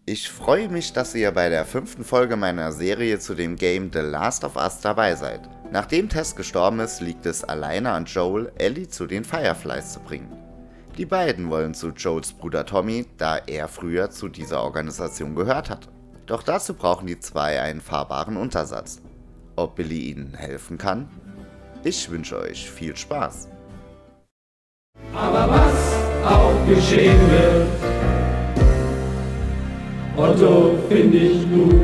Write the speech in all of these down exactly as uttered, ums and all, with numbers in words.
Ich freue mich, dass ihr bei der fünften Folge meiner Serie zu dem Game The Last of Us dabei seid. Nachdem Tess gestorben ist, liegt es alleine an Joel, Ellie zu den Fireflies zu bringen. Die beiden wollen zu Joels Bruder Tommy, da er früher zu dieser Organisation gehört hat. Doch dazu brauchen die zwei einen fahrbaren Untersatz. Ob Billy ihnen helfen kann? Ich wünsche euch viel Spaß. Aber was auch geschehen wird, Otto finde ich gut.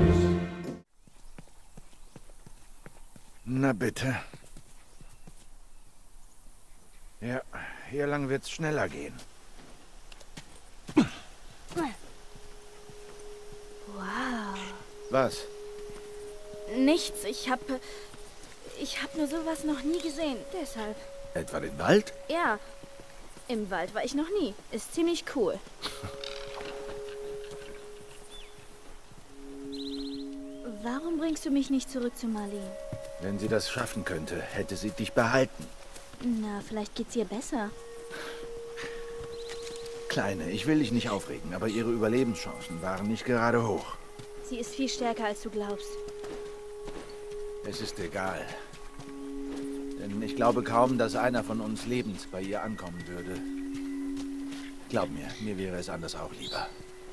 Na bitte. Ja, hier lang wird's schneller gehen. Wow. Was? Nichts. Ich hab... Ich hab nur sowas noch nie gesehen. Deshalb. Etwa den Wald? Ja. Im Wald war ich noch nie. Ist ziemlich cool. Warum bringst du mich nicht zurück zu Marlene? Wenn sie das schaffen könnte, hätte sie dich behalten. Na, vielleicht geht's ihr besser. Kleine, ich will dich nicht aufregen, aber ihre Überlebenschancen waren nicht gerade hoch. Sie ist viel stärker, als du glaubst. Es ist egal. Denn ich glaube kaum, dass einer von uns lebend bei ihr ankommen würde. Glaub mir, mir wäre es anders auch lieber.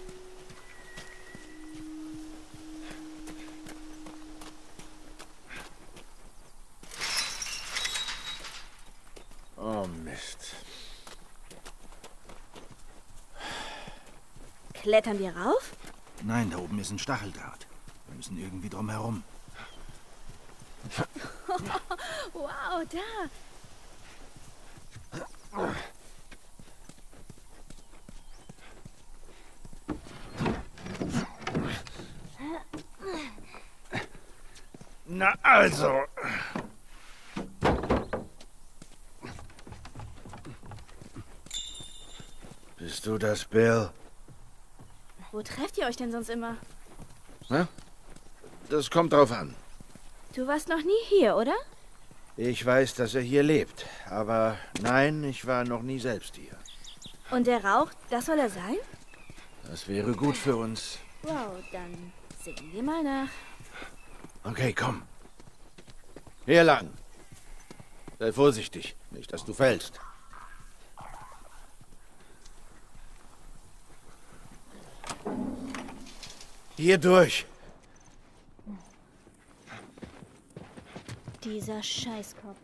Oh Mist. Klettern wir rauf? Nein, da oben ist ein Stacheldraht. Wir müssen irgendwie drum herum. Wow, da. Na also. Bist du das, Bill? Wo trefft ihr euch denn sonst immer? Na? Das kommt drauf an. Du warst noch nie hier, oder? Ich weiß, dass er hier lebt. Aber nein, ich war noch nie selbst hier. Und der Rauch, das soll er sein? Das wäre gut für uns. Wow, dann sehen wir mal nach. Okay, komm. Hier lang. Sei vorsichtig, nicht, dass du fällst. Hier durch. Dieser Scheißkopf.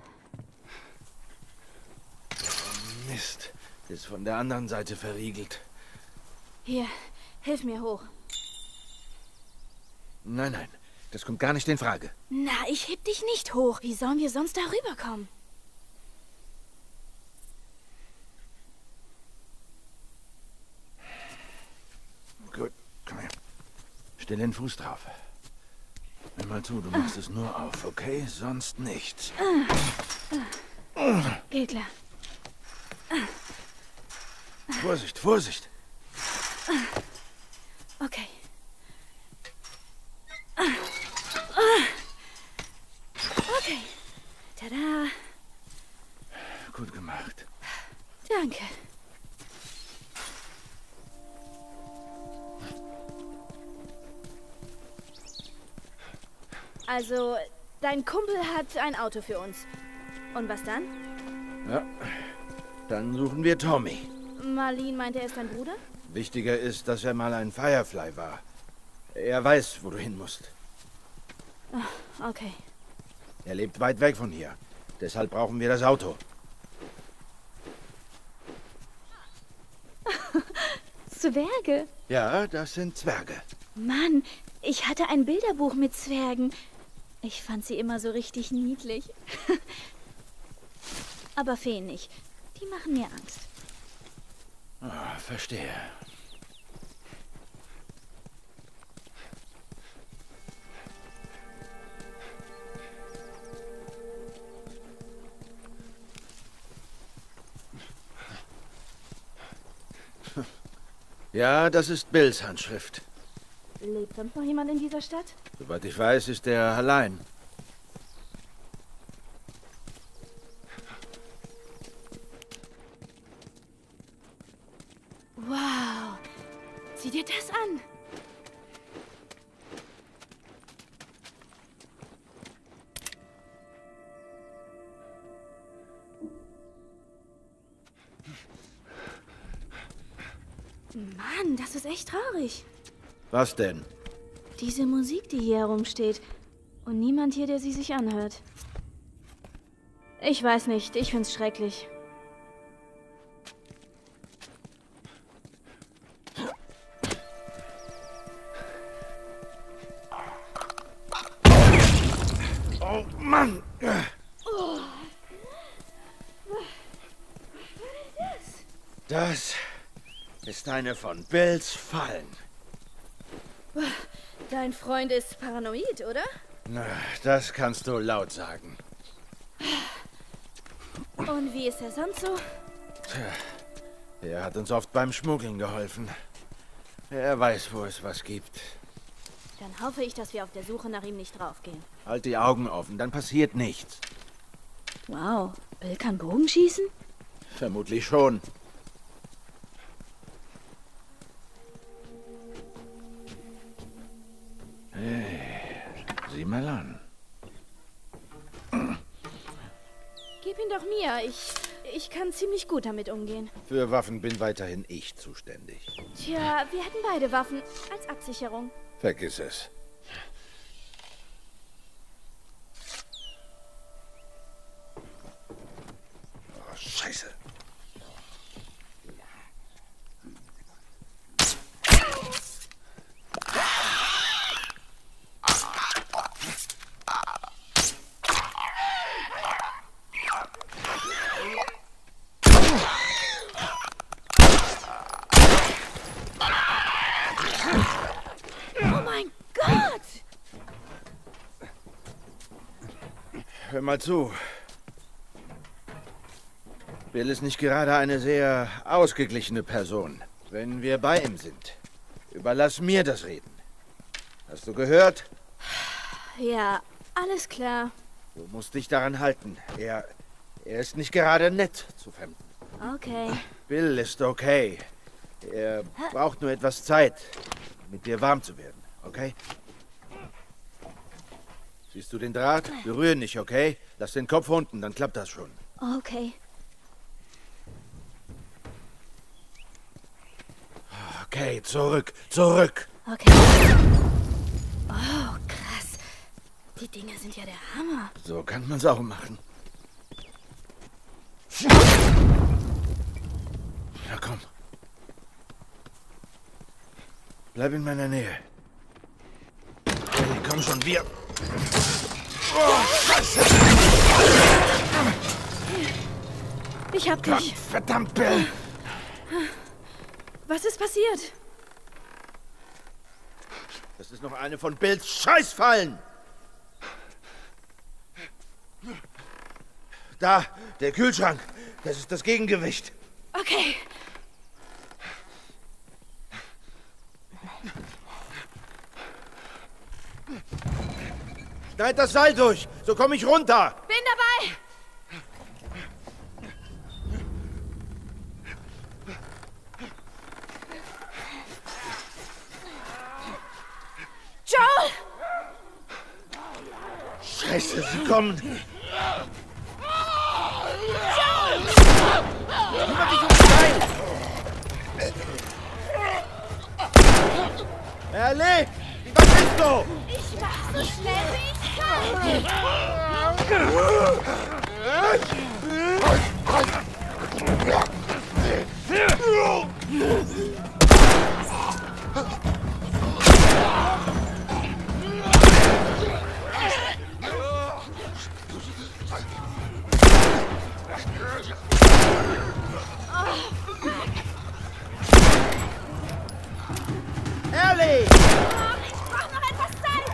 Oh, Mist. Ist von der anderen Seite verriegelt. Hier, hilf mir hoch. Nein, nein. Das kommt gar nicht in Frage. Na, ich heb dich nicht hoch. Wie sollen wir sonst darüber kommen? Gut, komm her. Stell den Fuß drauf. Hör mal zu, du machst es nur auf, okay? Sonst nichts. Geht klar. Vorsicht, Vorsicht. Okay. Okay. Tada. Gut gemacht. Danke. Also, dein Kumpel hat ein Auto für uns. Und was dann? Ja, dann suchen wir Tommy. Marlene meinte, er ist dein Bruder? Wichtiger ist, dass er mal ein Firefly war. Er weiß, wo du hin musst. Oh, okay. Er lebt weit weg von hier. Deshalb brauchen wir das Auto. Zwerge? Ja, das sind Zwerge. Mann, ich hatte ein Bilderbuch mit Zwergen. Ich fand sie immer so richtig niedlich. Aber Feen nicht. Die machen mir Angst. Oh, verstehe. Ja, das ist Bills Handschrift. Lebt sonst noch jemand in dieser Stadt? Soweit ich weiß, ist er allein. Sieh dir das an. Mann, das ist echt traurig. Was denn? Diese Musik, die hier herumsteht. Und niemand hier, der sie sich anhört. Ich weiß nicht, ich find's schrecklich. Oh Mann! Oh. Das ist eine von Bills Fallen. Dein Freund ist paranoid, oder? Na, das kannst du laut sagen. Und wie ist er sonst so? Tja, er hat uns oft beim Schmuggeln geholfen. Er weiß, wo es was gibt. Dann hoffe ich, dass wir auf der Suche nach ihm nicht draufgehen. Halt die Augen offen, dann passiert nichts. Wow, Bill kann Bogen schießen? Vermutlich schon. Hey, sieh mal an. Gib ihn doch mir. Ich, ich kann ziemlich gut damit umgehen. Für Waffen bin weiterhin ich zuständig. Tja, wir hätten beide Waffen als Absicherung. Vergiss es. Oh, Scheiße. Oh mein Gott! Hör mal zu. Bill ist nicht gerade eine sehr ausgeglichene Person. Wenn wir bei ihm sind, überlass mir das Reden. Hast du gehört? Ja, alles klar. Du musst dich daran halten. Er, er ist nicht gerade nett zu Fremden. Okay. Bill ist okay. Er braucht nur etwas Zeit, mit dir warm zu werden, okay? Siehst du den Draht? Berühr nicht, okay? Lass den Kopf unten, dann klappt das schon. Okay. Okay, zurück, zurück. Okay. Oh, krass. Die Dinger sind ja der Hammer. So kann man's auch machen. Na komm. Bleib in meiner Nähe. Ellie, komm schon, wir. Oh, Scheiße! Ich hab Komm, dich. verdammt, Bill! Was ist passiert? Das ist noch eine von Bills Scheißfallen! Da, der Kühlschrank. Das ist das Gegengewicht. Okay. Schneid das Seil durch, so komme ich runter. Bin dabei. Joel! Scheiße, sie kommen. Joel! Kümmere dich ums Seil. Ellie, was willst du? Ich mach so schnell wie ich kann. Ellie! Ich brauch noch etwas Zeit.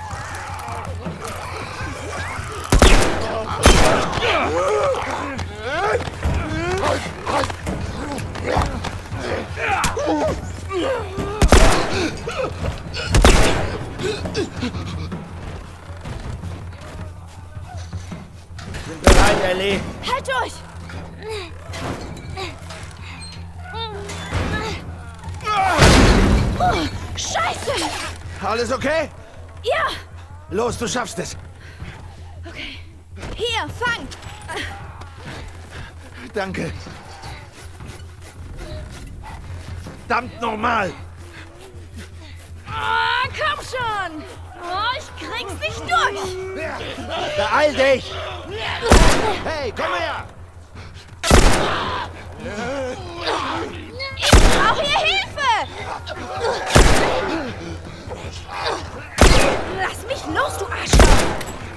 Sind bereit, Ellie? Halt durch! Alles okay? Ja! Los, du schaffst es. Okay. Hier, fang! Danke. Verdammt nochmal! Oh, komm schon! Oh, ich krieg's nicht durch! Beeil dich! Hey, komm her! Ich brauche hier Hilfe! Lass mich los, du Arschloch!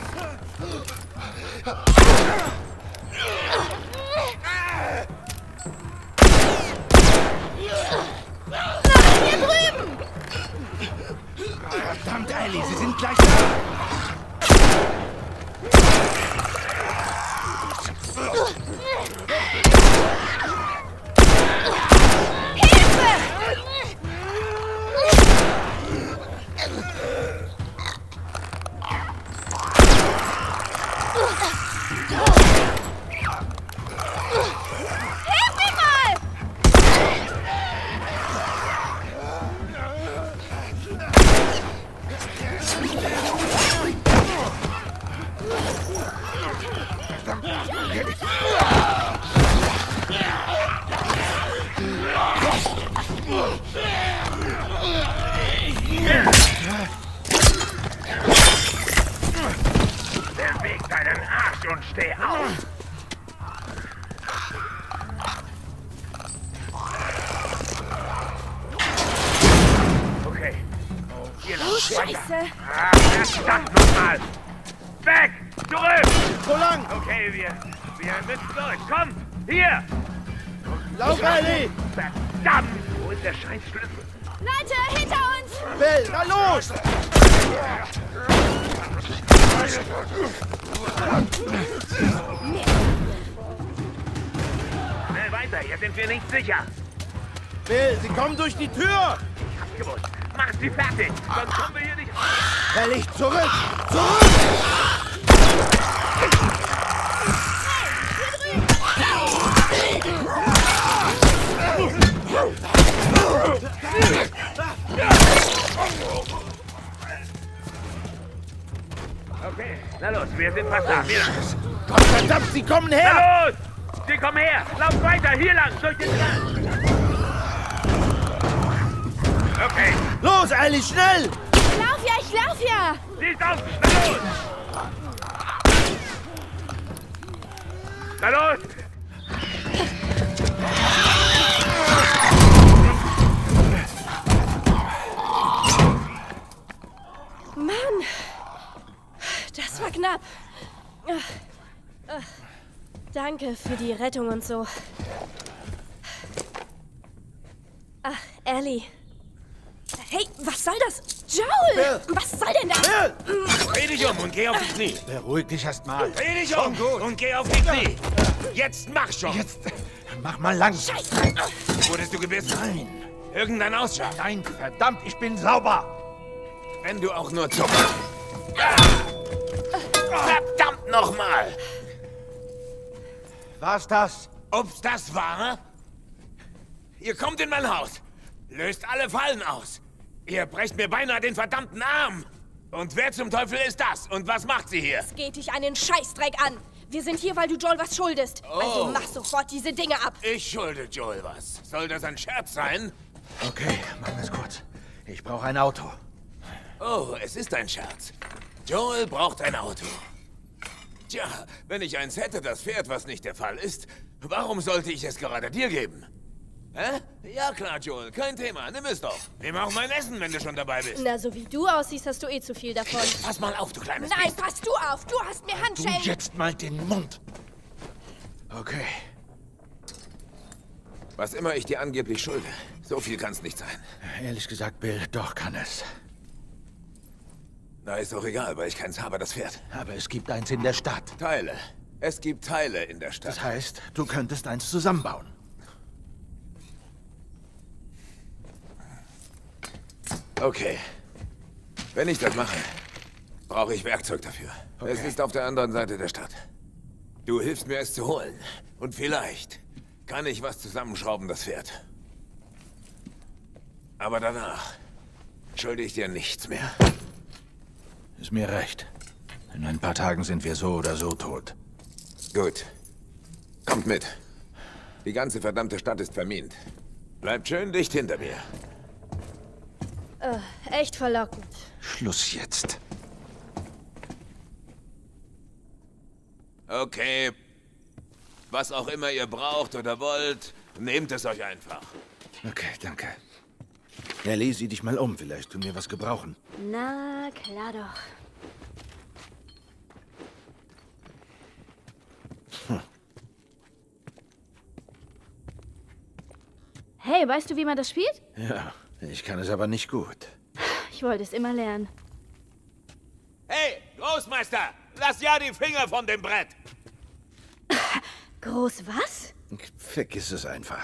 Nach hier drüben! Verdammt, Ellie, sie sind gleich da! Beweg deinen Arsch und steh auf! Okay. Hier lang. Oh, Scheiße! Ah, verdammt nochmal! Weg! Zurück! So lang! Okay, wir... wir müssen durch. Komm! Hier! Lauf, Ellie! Verdammt! Wo ist der scheiß Schlüssel? Leute, hinter uns! Bill, na los! Schnell weiter, hier sind wir nicht sicher. Bill, sie kommen durch die Tür! Hab's gewusst. Mach sie fertig, sonst kommen wir hier nicht raus. Ellie, zurück! Zurück! Okay, na los, wir sind fast da. Hier lang. Gott verdammt, sie kommen her! Na los! Sie kommen her! Lauf weiter, hier lang, durch den Land! Okay, Los, Ellie, schnell! Ich lauf ja, ich lauf ja! sie ist auf! Na los! Na los! Mann! Das war knapp. Danke für die Rettung und so. Ach, Ellie. Hey, was soll das? Joel! Bill! Was soll denn das? Bill! Dreh dich um und geh auf die Knie! Beruhig dich erst mal. Dreh dich um und geh auf die Knie! Jetzt mach schon! Jetzt, mach mal lang. Scheiße! Wurdest du gebissen? Nein, Irgendein Ausschlag? nein, verdammt, ich bin sauber. Wenn du auch nur zuckst. Verdammt nochmal! War's das? Ob's das war? Ihr kommt in mein Haus, löst alle Fallen aus. Ihr brecht mir beinahe den verdammten Arm. Und wer zum Teufel ist das? Und was macht sie hier? Es geht dich einen Scheißdreck an. Wir sind hier, weil du Joel was schuldest. Oh. Also mach sofort diese Dinge ab. Ich schulde Joel was. Soll das ein Scherz sein? Okay, machen wir's kurz. Ich brauche ein Auto. Oh, es ist ein Scherz. Joel braucht ein Auto. Tja, wenn ich eins hätte, das Pferd, was nicht der Fall ist, warum sollte ich es gerade dir geben? Hä? Ja klar, Joel, kein Thema, nimm es doch. Nimm auch mein Essen, wenn du schon dabei bist. Na, so wie du aussiehst, hast du eh zu viel davon. Pass mal auf, du kleines Nein, Biest. pass du auf. Du hast mir Du Handschellen. jetzt mal den Mund. Okay. Was immer ich dir angeblich schulde, so viel kann's nicht sein. Ehrlich gesagt, Bill, doch kann es. Na, ist doch egal, weil ich keins habe, das Pferd. Aber es gibt eins in der Stadt. Teile. Es gibt Teile in der Stadt. Das heißt, du könntest eins zusammenbauen. Okay. Wenn ich das mache, brauche ich Werkzeug dafür. Okay. Es ist auf der anderen Seite der Stadt. Du hilfst mir, es zu holen. Und vielleicht kann ich was zusammenschrauben, das Pferd. Aber danach schulde ich dir nichts mehr. Ist mir recht. In ein paar Tagen sind wir so oder so tot. Gut. Kommt mit. Die ganze verdammte Stadt ist vermint. Bleibt schön dicht hinter mir. Äh, echt verlockend. Schluss jetzt. Okay. Was auch immer ihr braucht oder wollt, nehmt es euch einfach. Okay, danke. Ellie, sieh dich mal um. Vielleicht tun wir was gebrauchen. Na, klar doch. Hm. Hey, weißt du, wie man das spielt? Ja, ich kann es aber nicht gut. Ich wollte es immer lernen. Hey, Großmeister! Lass ja die Finger von dem Brett! Groß was? Vergiss es einfach.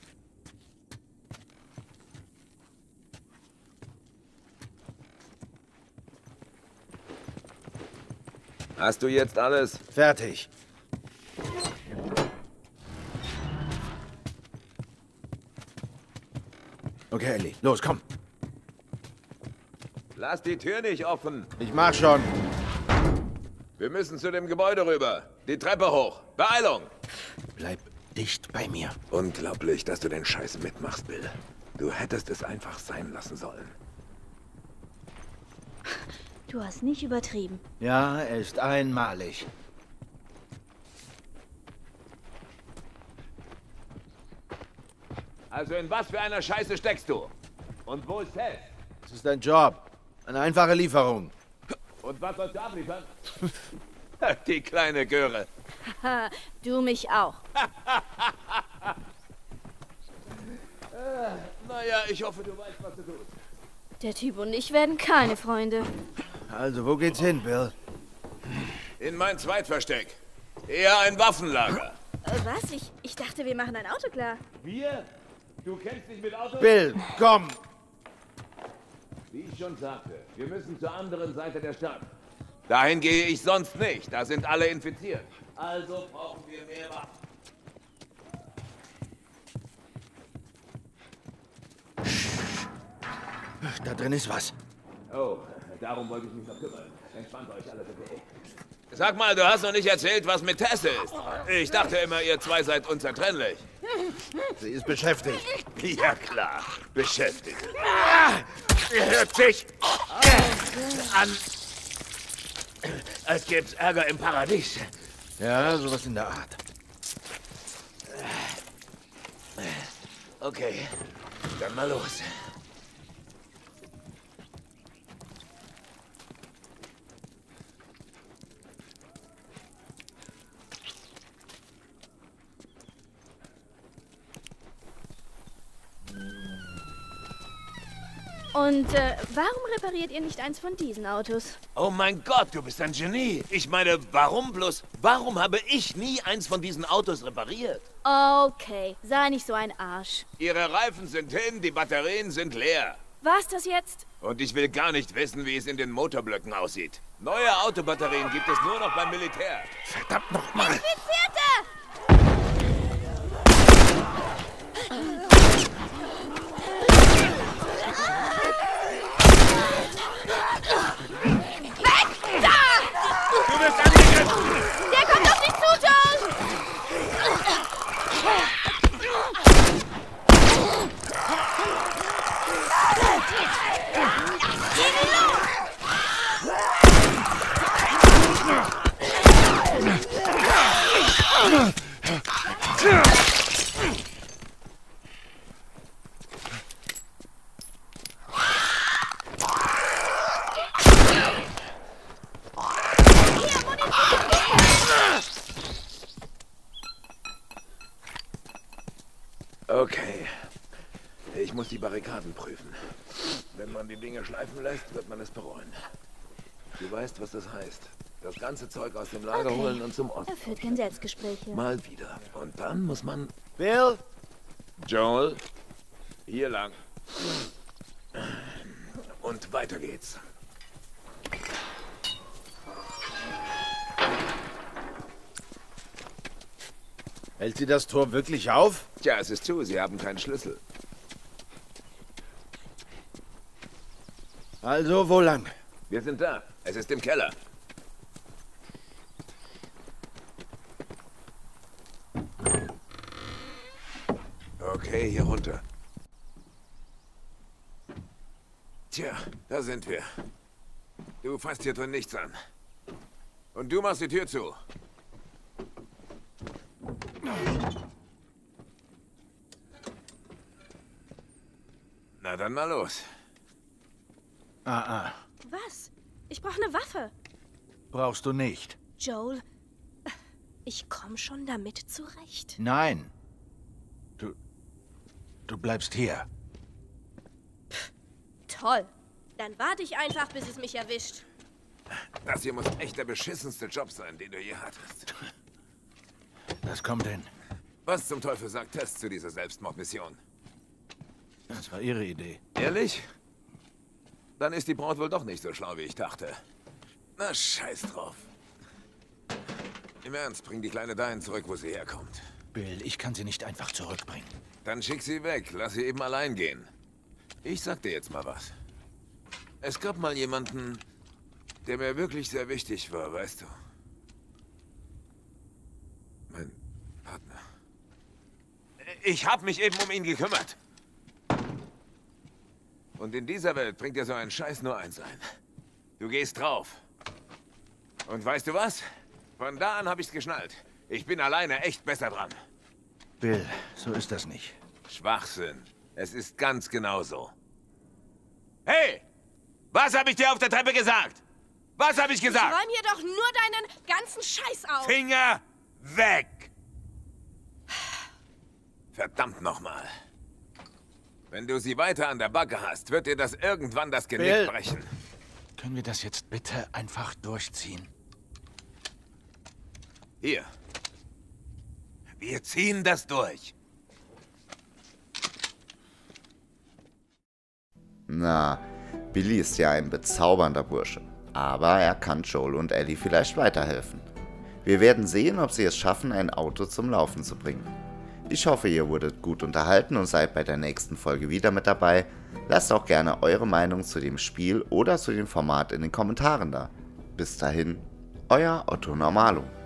Hast du jetzt alles? Fertig. Okay, Ellie, los, komm. Lass die Tür nicht offen. Ich mach schon. Wir müssen zu dem Gebäude rüber. Die Treppe hoch. Beeilung! Bleib dicht bei mir. Unglaublich, dass du den Scheiß mitmachst, Bill. Du hättest es einfach sein lassen sollen. Du hast nicht übertrieben. Ja, er ist einmalig. Also in was für einer Scheiße steckst du? Und wo ist Tess? Es ist ein Job. Eine einfache Lieferung. Und was sollst du abliefern? Die kleine Göre. Haha, du mich auch. äh, naja, ich hoffe, du weißt, was du tust. Der Typ und ich werden keine Freunde. Also, wo geht's hin, Bill? In mein Zweitversteck. Eher ein Waffenlager. Äh, was? Ich, ich dachte, wir machen ein Auto klar. Wir? Du kennst dich mit Autos? Bill, komm! Wie ich schon sagte, wir müssen zur anderen Seite der Stadt. Dahin gehe ich sonst nicht. Da sind alle infiziert. Also brauchen wir mehr Waffen. Da drin ist was. Oh, darum wollte ich mich noch kümmern. Entspannt euch alle bitte. Sag mal, du hast noch nicht erzählt, was mit Tess ist. Ich dachte immer, ihr zwei seid unzertrennlich. Sie ist beschäftigt. Ja klar, beschäftigt. Ihr hört sich an, als gäb's Ärger im Paradies. Ja, sowas in der Art. Okay, dann mal los. Und äh, warum repariert ihr nicht eins von diesen Autos? Oh mein Gott, du bist ein Genie. Ich meine, warum bloß, warum habe ich nie eins von diesen Autos repariert? Okay, sei nicht so ein Arsch. Ihre Reifen sind hin, die Batterien sind leer. War's das jetzt? Und ich will gar nicht wissen, wie es in den Motorblöcken aussieht. Neue Autobatterien gibt es nur noch beim Militär. Verdammt nochmal! Infizierte! Du bist angegriffen! Der kommt auf dich zu, Joel! Okay. Ich muss die Barrikaden prüfen. Wenn man die Dinge schleifen lässt, wird man es bereuen. Du weißt, was das heißt. Das ganze Zeug aus dem Lager Okay. holen und zum Er Osten. führt kein Selbstgespräch hier. Mal wieder. Und dann muss man... Bill? Joel, hier lang. Und weiter geht's. Hält sie das Tor wirklich auf? Tja, es ist zu. Sie haben keinen Schlüssel. Also, wo lang? Wir sind da. Es ist im Keller. Okay, hier runter. Tja, da sind wir. Du fasst hier drin nichts an. Und du machst die Tür zu. Na dann mal los. Ah, ah. Was? Ich brauche eine Waffe. Brauchst du nicht. Joel, ich komme schon damit zurecht. Nein. Du... Du bleibst hier. Toll. Dann warte ich einfach, bis es mich erwischt. Das hier muss echt der beschissenste Job sein, den du je hattest. Das kommt hin. Was zum Teufel sagt Tess zu dieser Selbstmordmission? Das war ihre Idee. Ehrlich? Dann ist die Braut wohl doch nicht so schlau, wie ich dachte. Na, scheiß drauf. Im Ernst, bring die Kleine dahin zurück, wo sie herkommt. Bill, ich kann sie nicht einfach zurückbringen. Dann schick sie weg, lass sie eben allein gehen. Ich sag dir jetzt mal was. Es gab mal jemanden, der mir wirklich sehr wichtig war, weißt du. Mein Partner. Ich hab mich eben um ihn gekümmert. Und in dieser Welt bringt dir so ein Scheiß nur eins ein. Du gehst drauf. Und weißt du was? Von da an hab ich's geschnallt. Ich bin alleine echt besser dran. Bill, so ist das nicht. Schwachsinn. Es ist ganz genau so. Hey! Was habe ich dir auf der Treppe gesagt? Was habe ich gesagt? Ich räum hier doch nur deinen ganzen Scheiß auf. Finger weg! Verdammt nochmal. Wenn du sie weiter an der Backe hast, wird dir das irgendwann das Genick Bill. brechen. Können wir das jetzt bitte einfach durchziehen? Hier. Wir ziehen das durch. Na, Billy ist ja ein bezaubernder Bursche. Aber er kann Joel und Ellie vielleicht weiterhelfen. Wir werden sehen, ob sie es schaffen, ein Auto zum Laufen zu bringen. Ich hoffe, ihr wurdet gut unterhalten und seid bei der nächsten Folge wieder mit dabei. Lasst auch gerne eure Meinung zu dem Spiel oder zu dem Format in den Kommentaren da. Bis dahin, euer Otto Normalo.